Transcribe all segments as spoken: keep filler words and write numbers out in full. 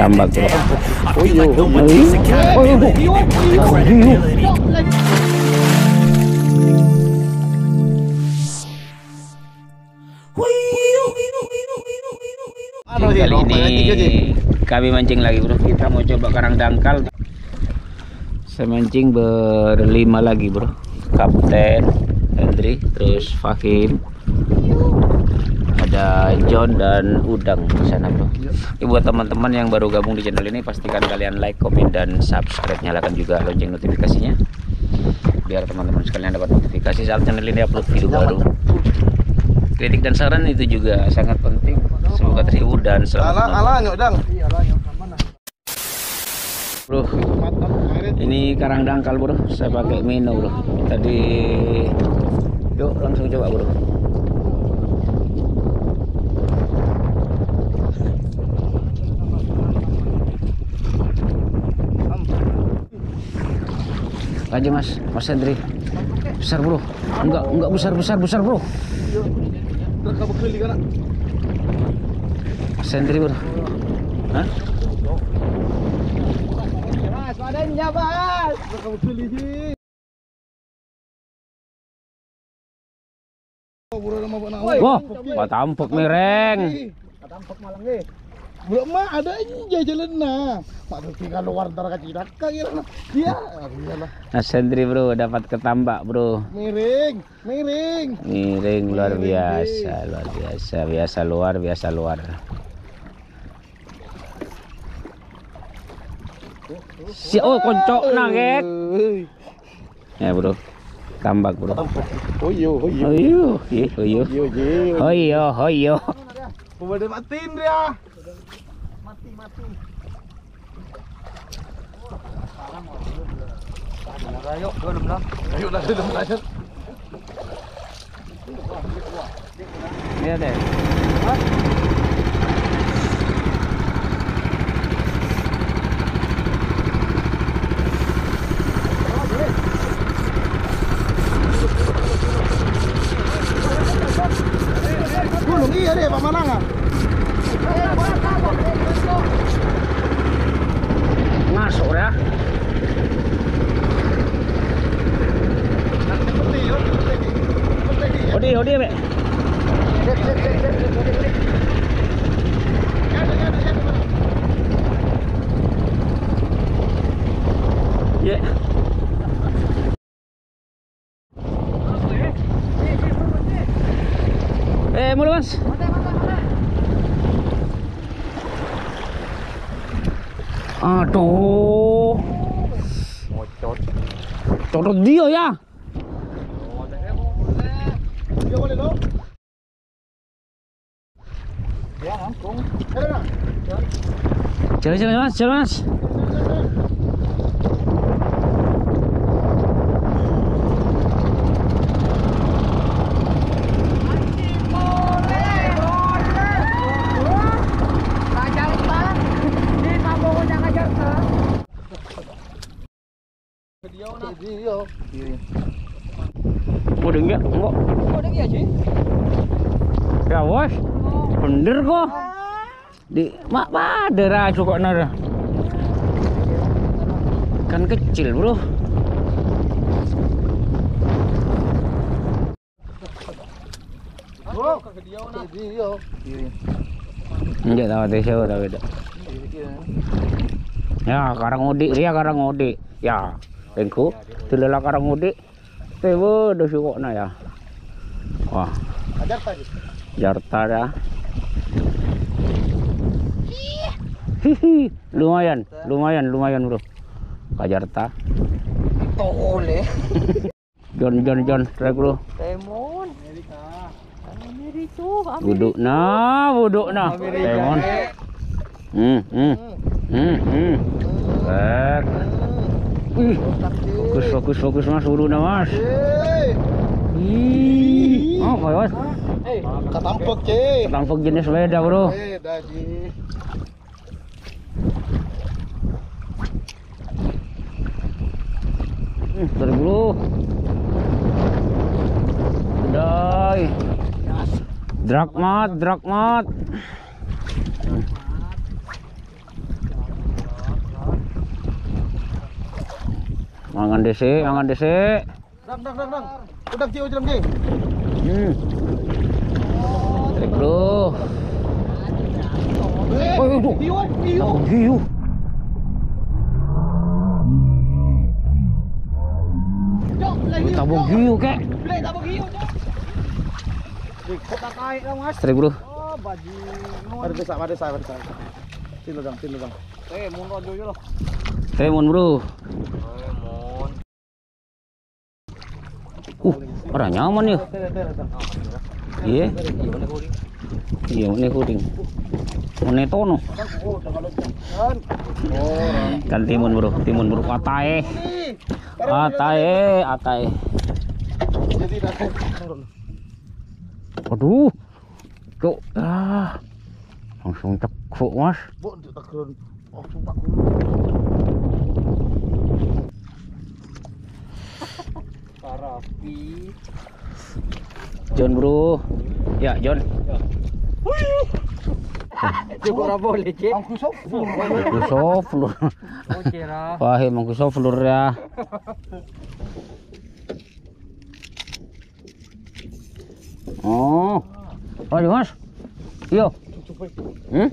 tambak bro. Oh iya, oh Kali ini kami mancing lagi bro. Kita mau coba karang dangkal. Saya mancing berlima lagi bro. Kapten Hendri, terus Fahim, ada John dan Udang di sana bro. Ini buat teman-teman yang baru gabung di channel ini, pastikan kalian like, komen, dan subscribe. Nyalakan juga lonceng notifikasinya biar teman-teman sekalian dapat notifikasi saat channel ini upload video baru. Kritik dan saran itu juga sangat penting. Semoga terhibur dan selamat menonton. Bro, ini karang dangkal bro. Saya pakai Mino bro. Tadi, yuk langsung coba bro. Aja mas, Mas Hendri. Besar bro. Enggak, enggak besar besar besar bro. Mas Hendri bro. Hah? Wah, Pak tampuk mireng. Tampuk malang eh. Belum mah ada aja jalan nah. Mak tinggal luar antara kacidak kira dia. Mas Hendri bro dapat ketambak bro. Miring, miring. Miring luar biasa, luar biasa, biasa luar biasa luar. Si oh koncok nugget. Ya bro. Tambak bro. Oh iya, oh iya. Oh iya, oh iya. Oh iya, oh iya. Udah matiin dia. Mati, mati. Ayo, dua enam enam. Ayo dah dua enam enam. Lihat deh. Gulung iya deh, Pak Mananga. Masuk ya. Odi, odi be. Ya. Eh, mulu mas. Aduh. Ngocot. Codot dia ya. Dia boleh dong. Ya, langsung. Jalan jalan mas, jalan mas. Udah enggak? Enggak. Udah enggak sih? Ya bos. Bener kok. Di mak pada racu kok nara. Kan kecil, bro. Bro, ke dia na. Dia. Enggak tahu deh siapa tahu beda. Ya, karang udik dia karang udik. Ya, engku tilala karang udik. Tewo do syukokna ya. Wah. Jarta gitu. Jarta dah. Hihi, lumayan, lumayan, lumayan bro. Kajarta. Tole. John, John, John, strike bro. Temon. Amerika. Amerika. Buduk nah, buduk nah. Temon. Hmm, hmm, hmm, hmm. Baik. Wih, fokus, fokus, fokus mas, buru nah mas. Ih, oh, mas. Eh, katampok ce. Katampok jenis beda bro. Beda ji. Dari bro. Dai. Drakmat, drakmat. Mangan dese, mangan dese. Dang, dang, dang, dang. Udang Ci, udang Ci. Hmm. Trik bro. Eh, Oh, itu. hiu, hiu. Oh, hiu. Cok, lagi hiu. Tabung hiu kek. Beli tabung hiu, Cok. Di kota kai lah, Mas. Trik bro. Oh, bajingan. Ada desa, ada desa, ada desa. Tilo dang, tilo dang. Eh, mun rojo yo loh. Hei mon bro. Uh, ada nyaman ya. Iya. Iya, ini kuring. Ini tono. Kan timun bro, timun bro. Atae, atae, atae. Jadi datang turun. Aduh, cok, ah, langsung cekuk mas. Bu, tak turun. Oh, sumpah. Parapi. John bro, ya John. Cukup ora boleh, Cik. Angku sop. Angku sop lur. Oke ra. Pahim angku sop lur ya. Oh, ayo mas. Iyo. Hmm?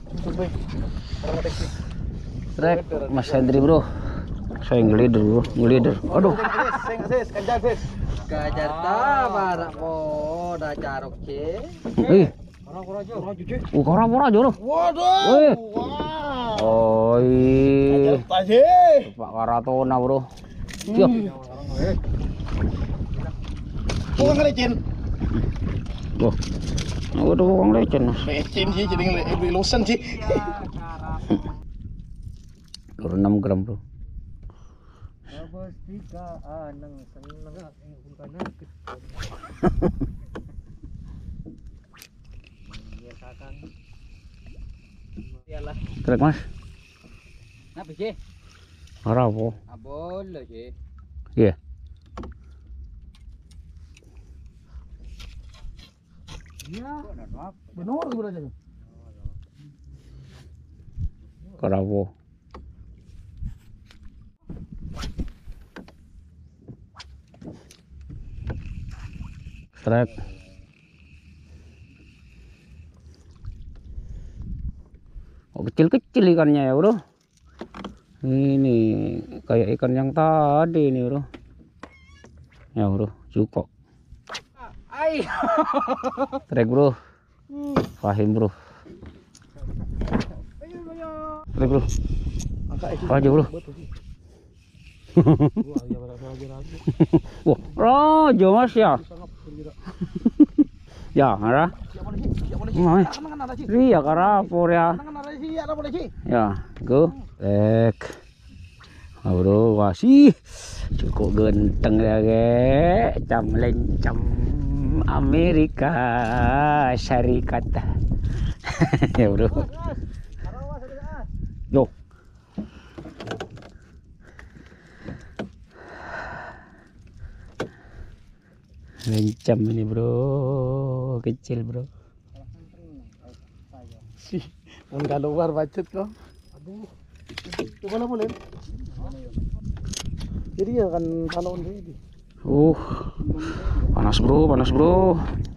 Trek Mas Hendri bro. Saya ngelider bro, ngelider. Aduh. Sis, sis, kanjar sis. Kajar ta barak po da carok ce. Eh, Ora-ora aja, ora aja. uh kora pora joro. Waduh. Wih. Wah. Oi. Aje. Pak Karatona bro. Yo. Bukan ngelecin. Loh. Aku tuh wong lecen mas. Lecin sih jadi ngelecin losen sih. Lur enam gram bro. Pasti ka anang seneng bukan akit. Biar kakang. Iyalah. Trek mas. Apa sih? Ora apa? Abol lo sih. Iya. Iya. Benar benar aja. Kora apa? Trek. Oh, kecil-kecil ikannya ya bro. Ini kayak ikan yang tadi ini bro. Ya bro, cukup. Ai. Trek bro. Fahim bro. Trek bro. Aja bro. Wah, raja mas ya. Ya, ada. Iya, karapor ya. Ya, go. Ek. Ah, bro, wah sih. Cukup genteng ya, ge. Cam lencam Amerika Syarikat. Ya, bro. Yo. Lencam ini bro, kecil bro. Sih, enggak keluar bacet kok. Aduh. Coba lah boleh. Jadi ya kan kalau ini. Uh, panas bro, panas bro.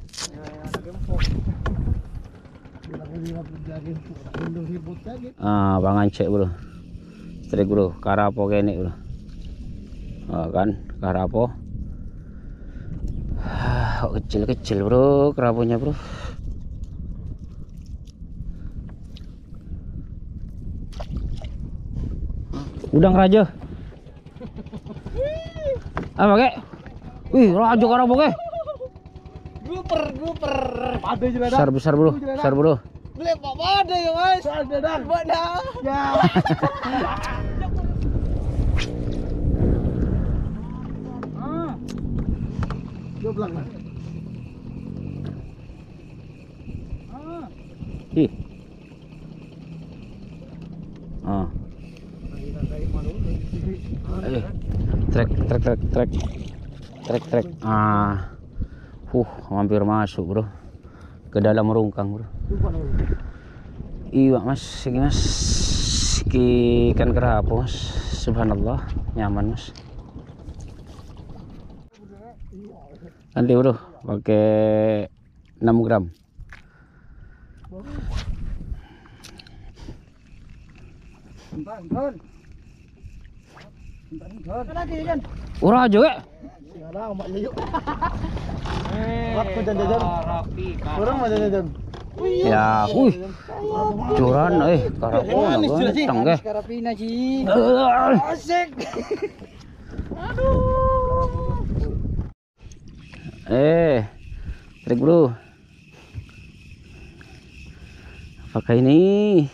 Ah, pangan cek bro. Strik bro, karapo kene bro. Ah, kan, karapo. Kok kecil-kecil bro kerapunya bro. Udang raja. Apa kek? Wih, raja kerapu kek. Guper, guper. Ada juga dah. Besar besar bro, besar bro. Beli Pak ada ya mas. Ada dah. Ada. Ya. Ah. Dua belang mas. Ih. Ah. Ayo. Trek trek trek trek. Trek trek. Ah. Huh, hampir masuk, bro. Ke dalam rungkang, bro. Iya, Mas. Iki, Mas. Iki ikan kerapu, Mas. Subhanallah, nyaman, Mas. Ganti bro, pakai enam gram. Ura aja ya. Sekarang mak yuk. Waktu jajan. Orang mau jajan. Ya, wih. Curan eh karapon ganteng ge. Karapina sih. Asik. Aduh. Eh. Trik bro. Pakai ini.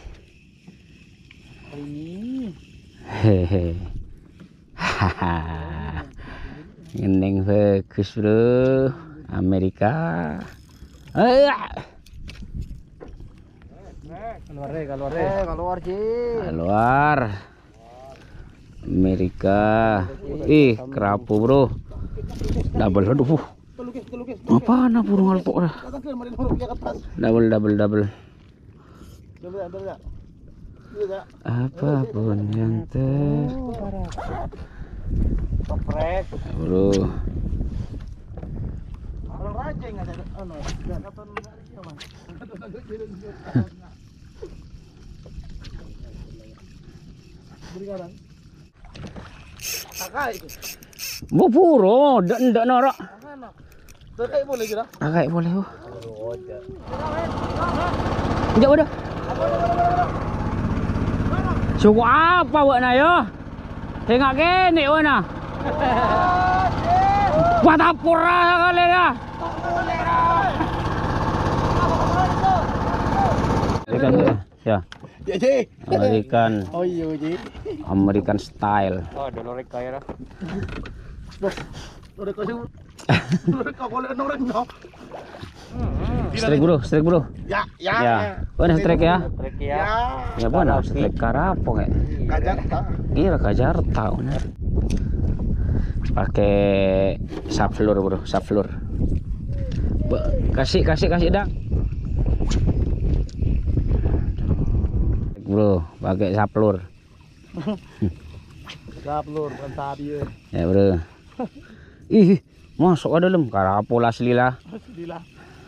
Ini. Hehe. Hahaha. Ngeneng bagus bro. Amerika. Eh. Keluar deh, keluar deh. Eh, keluar sih. Keluar. Amerika. Ih, kerapu bro. Double aduh. Apa na burung alpok dah. Double double double. Apapun yang ter. Keprek. Bro. Orang rajin ada anu, enggak kata berikan. Akai itu. Bu puro, ndak ndak norak. Terkait boleh je dah. Akai boleh. Oh. Jauh dah. Suku apa buat na yo? Tengok gini wana. Buat apura kali dah. Ikan ya. Ya je. American. Oh iya je. American style. Oh, dolorek kaya dah. Udah kau sih. Udah kau boleh noreng no. Strike bro, strike bro. Ya, ya. Ya. Mana strike ya? Trek ya. Ya mana strike karapong ya. Kajarta. Iya Kajarta benar. Pakai subfloor bro, subfloor. Ba- Kasih kasih kasih dak. Bro, pakai subfloor. Subfloor bukan sabi ya. Ya bro. Ih, masuk ke dalam karapo asli lah. Alhamdulillah.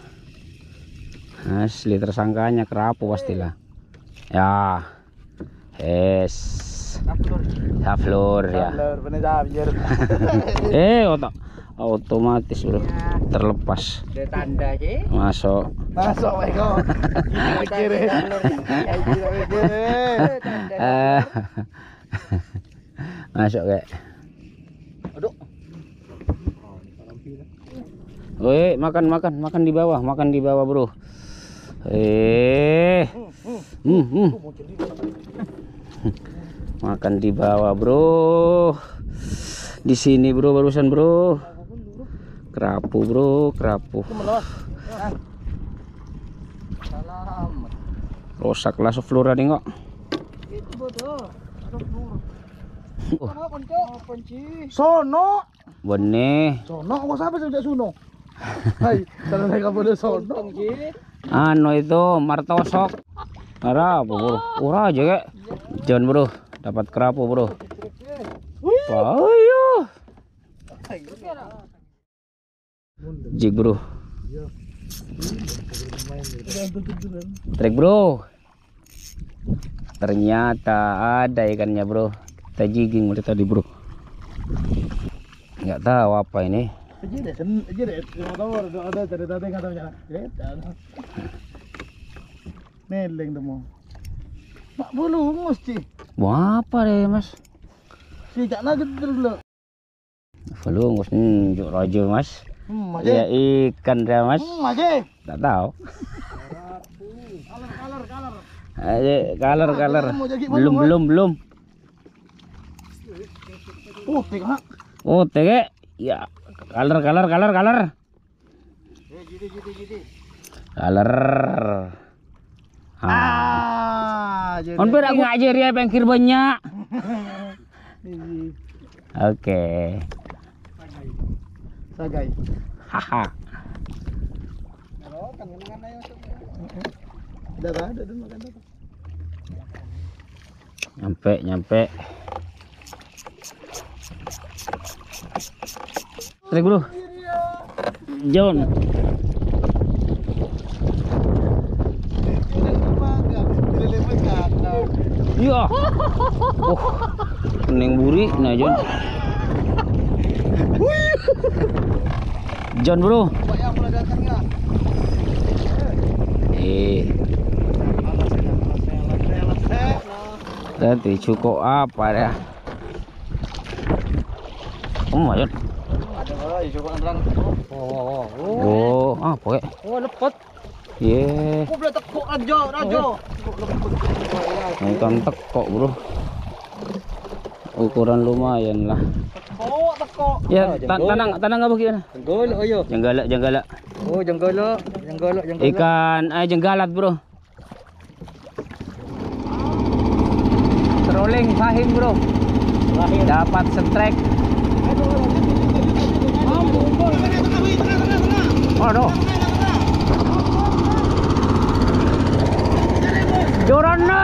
Asli tersangkanya kerapu pastilah. Ya. Es. Subfloor ya. Subfloor benar sabi ya. Eh, otak otomatis bro. Terlepas. Ada tanda sih. Masuk. Masuk baik kau. Kiri. Kiri. Eh. Masuk kayak. Aduh. Woi, makan makan makan di bawah, makan di bawah, bro. Eh. Hmm, hmm. Makan di bawah, bro. Di sini, bro, barusan, bro. Kerapu, bro, kerapu. Rosaklah subfloor nih kok. Itu bodoh. Sono. Benih. Sono kok sampai sejak sono. Hai, kalau saya kamu sono. Anu itu martosok. Ara, bro. Ura aja kek. Jangan, bro. Dapat kerapu, bro. Ayo. Jig, bro. Trik, bro. Ternyata ada ikannya, bro. Kita jigging udah tadi, bro. Nggak tahu apa ini. Aja deh, sen aja deh. Mau tahu ada ada cerita teh kata macam. Neleng demo. Mak bulu mesti. Wah, apa deh, Mas? Si jakna gitu dulu. Belum, Mas. Nunjuk raja, Mas. Hmm, Ya ikan dia, Mas. Hmm, aja. Tak tahu. Kaler kaler kaler. Aje, kaler kaler. mau jadi Belum mana, belum belum. Oh, tengok. Oh, tege. Ya, kaler kaler kaler kaler. Eh, jadi jadi jadi. Kaler. Ah. Ah, jadi. On ber aku ngajar ya pengkir banyak. Ini Oke. sagai. Haha. Halo, kan kenangan ayo. Ada ada ada makan ada. Nyampe nyampe. Trik bro. John. Iya. Oh, kuning buri, nah John. John bro. Eh. Nanti cukup apa ya? Oh, John. Oh, Oh, apa ya? oh, lepet. Ye. Aku boleh tekuk rajo, rajo. Nonton tekok bro. Ukuran lumayan lah. Tekuk, tekuk. Ya, ta tanang tanang apa gimana? Jenggolok ayo. Jenggalak jenggalak. Oh, jenggolok, jenggolok, jenggolok. Ikan eh jenggalat bro. Trolling Fahim bro. Dapat strike. Aduh. Jorana.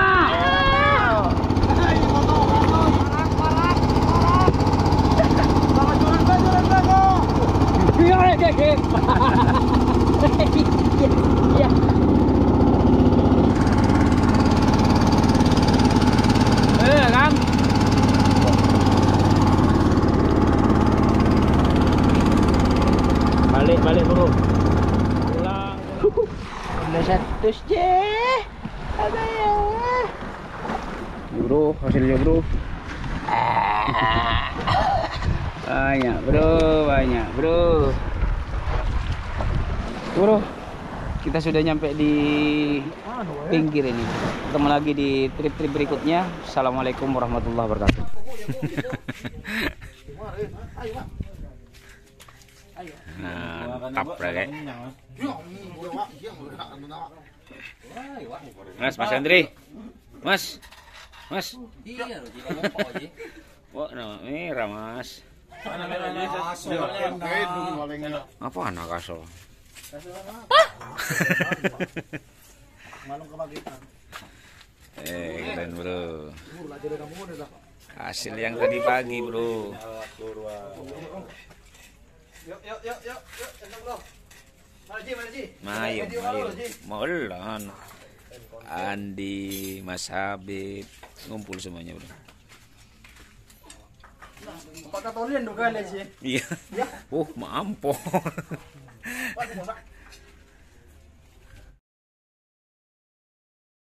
Iya. Eh, Kang. Balik, balik bro. Pulang. Udah satu je. Ada ya. Bro, hasilnya bro. Banyak bro, banyak bro. Bro, kita sudah nyampe di pinggir ini. Ketemu lagi di trip-trip berikutnya. Assalamualaikum warahmatullahi wabarakatuh. Nah, mantap guys. Mas, Mas Andri. Mas. Mas. Wah, nama merah, Mas. Apa anak asal? Eh, keren bro. Hasil yang tadi pagi bro. Yuk, yuk, yuk, yuk, yuk, centang bro. Mana Ji, mana Ji? Mayo, mayo. Molan. Andi, Mas Habib, ngumpul semuanya bro. Pakai tolian dong kali sih. Iya. Oh, mampu.